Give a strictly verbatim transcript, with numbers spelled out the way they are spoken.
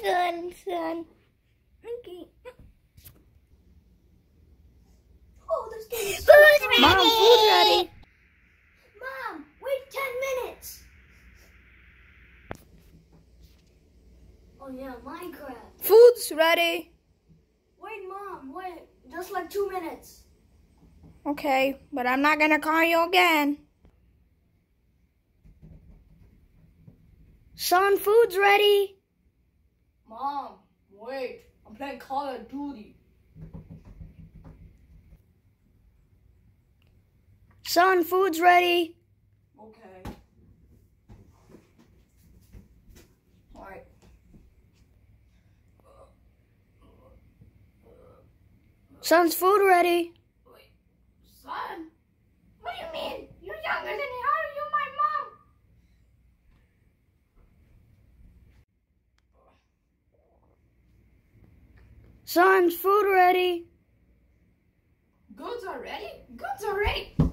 son, son. Okay. Oh, this game is Food's ready. Mom, food's ready. Mom, wait ten minutes. Oh yeah, Minecraft. Food's ready. Wait, Mom, wait. Just like two minutes. Okay, but I'm not gonna call you again. Son, food's ready. Mom, wait. I'm playing Call of Duty. Son, food's ready. Okay. Alright. Son's food ready. Wait, son? What do you mean? You're younger than me. How are you my mom? Son's food ready. Goods are ready? Goods are ready.